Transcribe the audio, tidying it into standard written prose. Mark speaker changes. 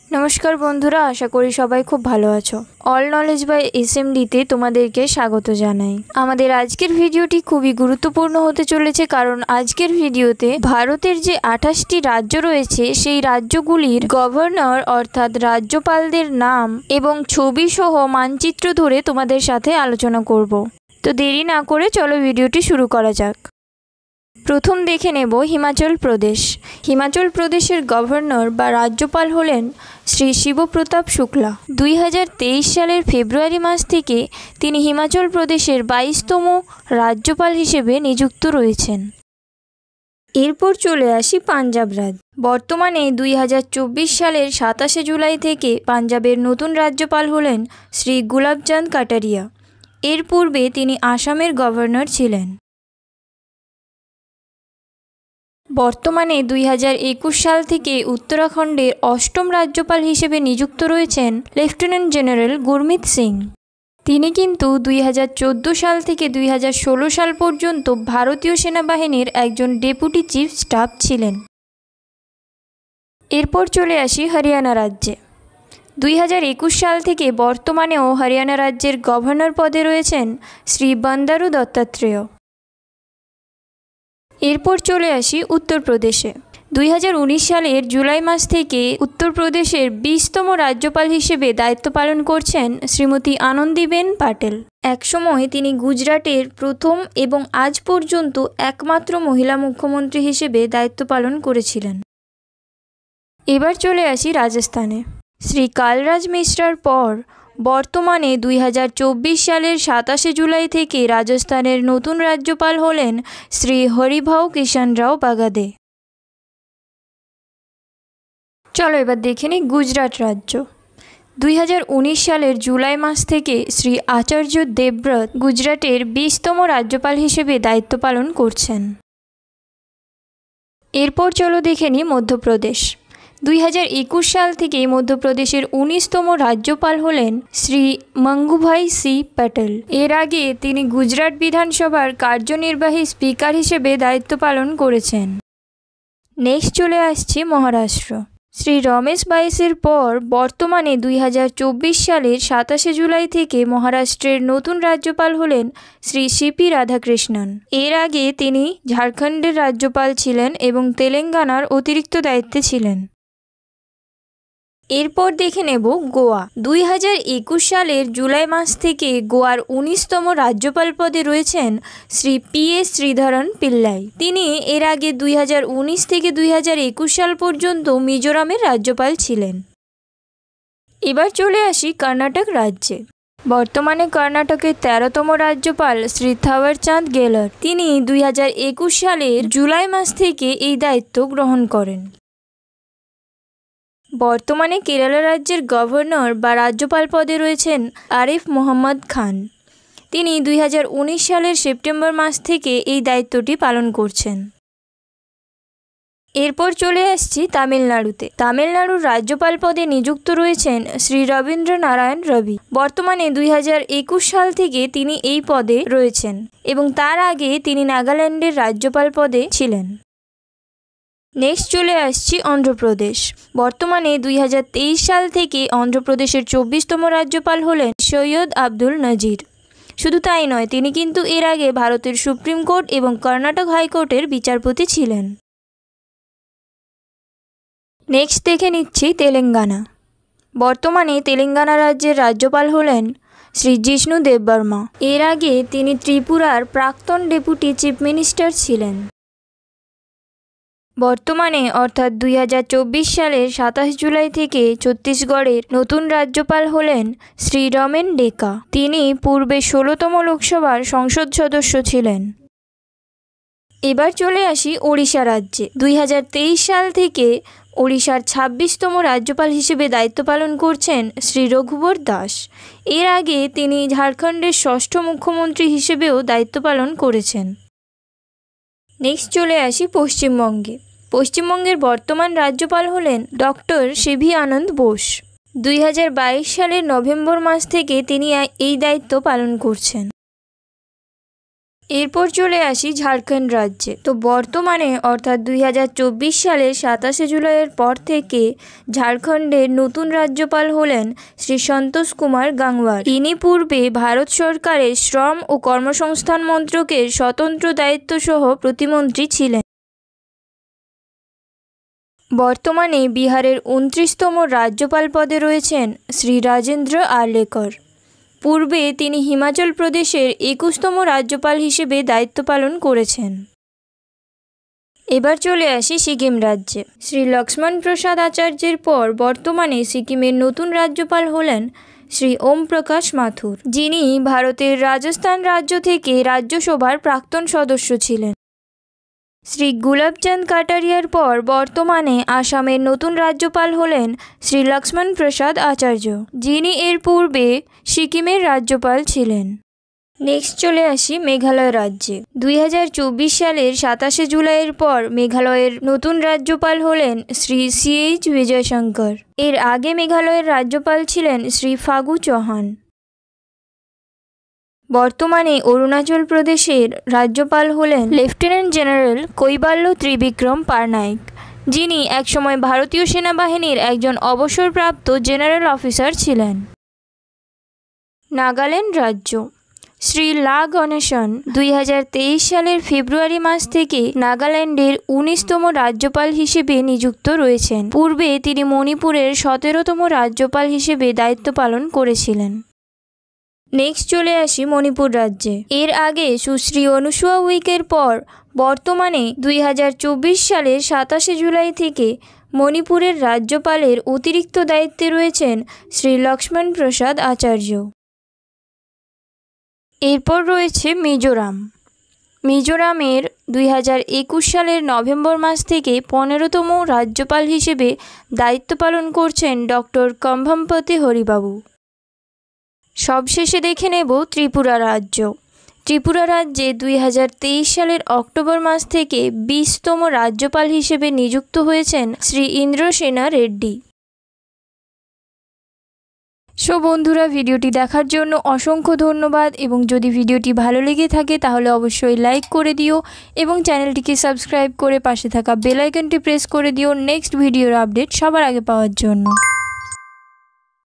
Speaker 1: নমস্কার বন্ধুরা, আশা করি সবাই খুব ভালো আছো। অল নলেজ বাই এসএমডিতে তোমাদেরকে স্বাগত জানাই। আমাদের আজকের ভিডিওটি খুবই গুরুত্বপূর্ণ হতে চলেছে, কারণ আজকের ভিডিওতে ভারতের যে 28টি রাজ্য রয়েছে সেই রাজ্যগুলির গভর্নর অর্থাৎ রাজ্যপালদের নাম এবং ছবি সহ মানচিত্র ধরে তোমাদের সাথে আলোচনা করব। তো দেরি না করে চলো ভিডিওটি শুরু করা যাক। প্রথম দেখে নেব হিমাচল প্রদেশ। হিমাচল প্রদেশের গভর্নর বা রাজ্যপাল হলেন শ্রী শিবপ্রতাপ শুক্লা। 2023 সালের ফেব্রুয়ারি মাস থেকে তিনি হিমাচল প্রদেশের 22তম রাজ্যপাল হিসেবে নিযুক্ত রয়েছেন। এরপর চলে আসি পাঞ্জাব রাজ্য। বর্তমানে 2024 সালের 27 জুলাই থেকে পাঞ্জাবের নতুন রাজ্যপাল হলেন শ্রী গুলাবচাঁদ কাটারিয়া। এর পূর্বে তিনি আসামের গভর্নর ছিলেন। বর্তমানে 2021 সাল থেকে উত্তরাখণ্ডের 8ম রাজ্যপাল হিসেবে নিযুক্ত রয়েছেন লেফটেন্যান্ট জেনারেল গুরমিত সিং। তিনি কিন্তু 2014 সাল থেকে 2016 সাল পর্যন্ত ভারতীয় সেনাবাহিনীর একজন ডেপুটি চিফ স্টাফ ছিলেন। এরপর চলে আসি হরিয়ানা রাজ্যে। 2021 সাল থেকে বর্তমানেও হরিয়ানা রাজ্যের গভর্নর পদে রয়েছেন শ্রী বন্দারু দত্তাত্রেয়। এরপর চলে আসি উত্তরপ্রদেশে। 2019 সালের জুলাই মাস থেকে উত্তরপ্রদেশের 20তম রাজ্যপাল হিসেবে দায়িত্ব পালন করছেন শ্রীমতী আনন্দীবেন পাটেল। একসময় তিনি গুজরাটের প্রথম এবং আজ পর্যন্ত একমাত্র মহিলা মুখ্যমন্ত্রী হিসেবে দায়িত্ব পালন করেছিলেন। এবার চলে আসি রাজস্থানে। শ্রী কালরাজ মিশ্রার পর বর্তমানে 2024 সালের 27 জুলাই থেকে রাজস্থানের নতুন রাজ্যপাল হলেন শ্রী হরিভাউ কিষাণ রাও বাগাদে। চলো এবার দেখে নিই গুজরাট রাজ্য। 2019 সালের জুলাই মাস থেকে শ্রী আচার্য দেবব্রত গুজরাটের 20তম রাজ্যপাল হিসেবে দায়িত্ব পালন করছেন। এরপর চলো দেখে নিই মধ্যপ্রদেশ। 2021 সাল থেকে মধ্যপ্রদেশের 19তম রাজ্যপাল হলেন শ্রী মঙ্গুভাই সি প্যাটেল। এর আগে তিনি গুজরাট বিধানসভার কার্যনির্বাহী স্পিকার হিসেবে দায়িত্ব পালন করেছেন। নেক্সট চলে আসছি মহারাষ্ট্র। শ্রী রমেশ বাইসের পর বর্তমানে 2024 সালের 27 জুলাই থেকে মহারাষ্ট্রের নতুন রাজ্যপাল হলেন শ্রী সিপি রাধাকৃষ্ণন। এর আগে তিনি ঝাড়খণ্ডের রাজ্যপাল ছিলেন এবং তেলেঙ্গানার অতিরিক্ত দায়িত্বে ছিলেন। এরপর দেখে নেব গোয়া। 2021 সালের জুলাই মাস থেকে গোয়ার 19তম রাজ্যপাল পদে রয়েছেন শ্রী পি.এস. শ্রীধরন পিল্লাই। তিনি এর আগে 2019 থেকে 2021 সাল পর্যন্ত মিজোরামের রাজ্যপাল ছিলেন। এবার চলে আসি কর্ণাটক রাজ্যে। বর্তমানে কর্ণাটকের 13তম রাজ্যপাল শ্রী থাওয়ারচাঁদ গেহলট। তিনি 2021 সালের জুলাই মাস থেকে এই দায়িত্ব গ্রহণ করেন। বর্তমানে কেরালা রাজ্যের গভর্নর বা রাজ্যপাল পদে রয়েছেন আরিফ মোহাম্মদ খান। তিনি 2019 সালের সেপ্টেম্বর মাস থেকে এই দায়িত্বটি পালন করছেন। এরপর চলে আসছি তামিলনাড়ুতে। তামিলনাড়ুর রাজ্যপাল পদে নিযুক্ত রয়েছেন শ্রী রবীন্দ্র নারায়ণ রবি। বর্তমানে 2021 সাল থেকে তিনি এই পদে রয়েছেন এবং তার আগে তিনি নাগাল্যান্ডের রাজ্যপাল পদে ছিলেন। নেক্সট চলে আসছি অন্ধ্রপ্রদেশ। বর্তমানে 2023 সাল থেকে অন্ধ্রপ্রদেশের 24তম রাজ্যপাল হলেন সৈয়দ আব্দুল নজির। শুধু তাই নয়, তিনি কিন্তু এর আগে ভারতের সুপ্রিম কোর্ট এবং কর্ণাটক হাইকোর্টের বিচারপতি ছিলেন। নেক্সট দেখে নিচ্ছি তেলেঙ্গানা। বর্তমানে তেলেঙ্গানা রাজ্যের রাজ্যপাল হলেন শ্রী জিষ্ণু দেববর্মা। এর আগে তিনি ত্রিপুরার প্রাক্তন ডেপুটি চিফ মিনিস্টার ছিলেন। বর্তমানে অর্থাৎ 2024 সালের 27 জুলাই থেকে ছত্তিশগড়ের নতুন রাজ্যপাল হলেন শ্রী রমেন ডেকা। তিনি পূর্বে 16তম লোকসভার সংসদ সদস্য ছিলেন। এবার চলে আসি ওড়িশা রাজ্যে। 2023 সাল থেকে ওড়িশার 26তম রাজ্যপাল হিসেবে দায়িত্ব পালন করছেন শ্রী রঘুবর দাস। এর আগে তিনি ঝাড়খণ্ডের 6ষ্ঠ মুখ্যমন্ত্রী হিসেবেও দায়িত্ব পালন করেছেন। নেক্সট চলে আসি পশ্চিমবঙ্গে। পশ্চিমবঙ্গের বর্তমান রাজ্যপাল হলেন ডক্টর সিভি আনন্দ বোস। 2022 সালের নভেম্বর মাস থেকে তিনি এই দায়িত্ব পালন করছেন। এরপর চলে আসি ঝাড়খণ্ড রাজ্যে। তো বর্তমানে অর্থাৎ 2024 সালের 27শে জুলাইয়ের পর থেকে ঝাড়খণ্ডের নতুন রাজ্যপাল হলেন শ্রী সন্তোষ কুমার গাংওয়ার। ইনি পূর্বে ভারত সরকারের শ্রম ও কর্মসংস্থান মন্ত্রকের স্বতন্ত্র দায়িত্ব সহ প্রতিমন্ত্রী ছিলেন। বর্তমানে বিহারের 29তম রাজ্যপাল পদে রয়েছেন শ্রী রাজেন্দ্র আর্লেকর। পূর্বে তিনি হিমাচল প্রদেশের 21তম রাজ্যপাল হিসেবে দায়িত্ব পালন করেছেন। এবার চলে আসি সিকিম রাজ্যে। শ্রী লক্ষ্মণ প্রসাদ আচার্যের পর বর্তমানে সিকিমের নতুন রাজ্যপাল হলেন শ্রী ওম প্রকাশ মাথুর, যিনি ভারতের রাজস্থান রাজ্য থেকে রাজ্যসভার প্রাক্তন সদস্য ছিলেন। শ্রী গুলাবচাঁদ কাটারিয়ার পর বর্তমানে আসামের নতুন রাজ্যপাল হলেন শ্রী লক্ষ্মণ প্রসাদ আচার্য, যিনি এর পূর্বে সিকিমের রাজ্যপাল ছিলেন। নেক্সট চলে আসি মেঘালয় রাজ্যে। 2024 সালের 27শে জুলাইয়ের পর মেঘালয়ের নতুন রাজ্যপাল হলেন শ্রী CH বিজয়শঙ্কর। এর আগে মেঘালয়ের রাজ্যপাল ছিলেন শ্রী ফাগু চৌহান। বর্তমানে অরুণাচল প্রদেশের রাজ্যপাল হলেন লেফটেন্যান্ট জেনারেল কৈবাল্য ত্রিবিক্রম পারনাইক, যিনি একসময় ভারতীয় সেনাবাহিনীর একজন অবসরপ্রাপ্ত জেনারেল অফিসার ছিলেন। নাগাল্যান্ড রাজ্য। শ্রী লা গণেশন 2023 সালের ফেব্রুয়ারি মাস থেকে নাগাল্যান্ডের 19তম রাজ্যপাল হিসেবে নিযুক্ত রয়েছেন। পূর্বে তিনি মণিপুরের 17তম রাজ্যপাল হিসেবে দায়িত্ব পালন করেছিলেন। নেক্সট চলে আসি মণিপুর রাজ্যে। এর আগে সুশ্রী অনুসুয়া উইকের পর বর্তমানে 2024 সালের 27শে জুলাই থেকে মণিপুরের রাজ্যপালের অতিরিক্ত দায়িত্বে রয়েছেন শ্রী লক্ষ্মণ প্রসাদ আচার্য। এরপর রয়েছে মিজোরাম। মিজোরামের 2021 সালের নভেম্বর মাস থেকে 15তম রাজ্যপাল হিসেবে দায়িত্ব পালন করছেন ডক্টর কম্ভমপতি হরিবাবু। সবশেষে দেখে নেব ত্রিপুরা রাজ্য। ত্রিপুরা রাজ্যে 2023 সালের অক্টোবর মাস থেকে 20তম রাজ্যপাল হিসেবে নিযুক্ত হয়েছেন শ্রী ইন্দ্রসেনা রেড্ডি। সো বন্ধুরা, ভিডিওটি দেখার জন্য অসংখ্য ধন্যবাদ, এবং যদি ভিডিওটি ভালো লেগে থাকে তাহলে অবশ্যই লাইক করে দিও এবং চ্যানেলটিকে সাবস্ক্রাইব করে পাশে থাকা বেল আইকনটি প্রেস করে দিও নেক্সট ভিডিওর আপডেট সবার আগে পাওয়ার জন্য।